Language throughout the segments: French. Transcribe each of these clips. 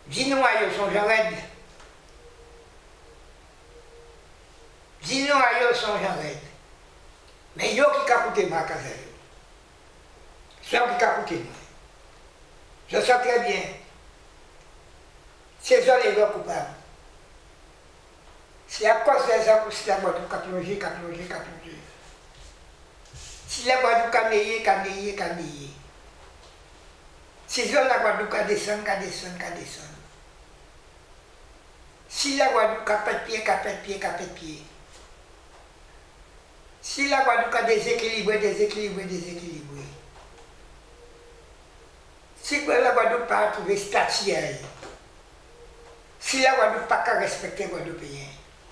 Dis-nous à eux son jarred. Dis-nous à eux son jarred. Mais yo qui a coûté ma casa. C'est qui a coûté moi. Je sais très bien. C'est eux les gars coupables. C'est à cause de ça que si la Guadeloupe a plongé. Si la Guadeloupe a meillé. Si la Guadeloupe a descendu. Si la Guadeloupe a pète pied. Si la Guadeloupe a déséquilibré. Si la Guadeloupe n'a pas trouvé statut, si la Guadeloupe n'a pas respecté les Guadeloupéens,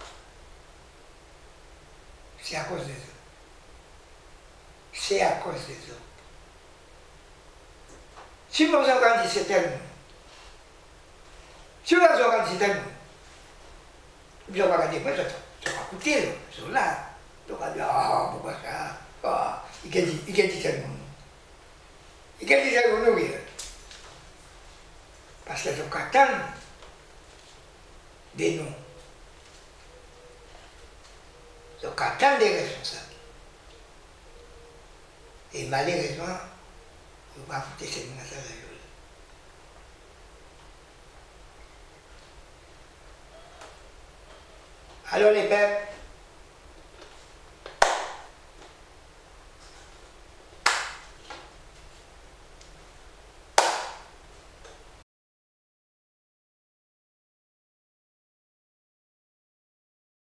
c'est à cause des autres. C'est à cause des autres. Si vous organisez tellement, si vous organisez tellement, vous allez regarder, moi, je vais écouter, je suis là. Je vais dire, ah, pourquoi ça? Ah, il a dit tellement. Il a dit tellement, oui. Parce que je attends des noms. Je attends des responsables. Et malheureusement, je ne vais pas foutre ces noms à la gueule. Alors les peuples,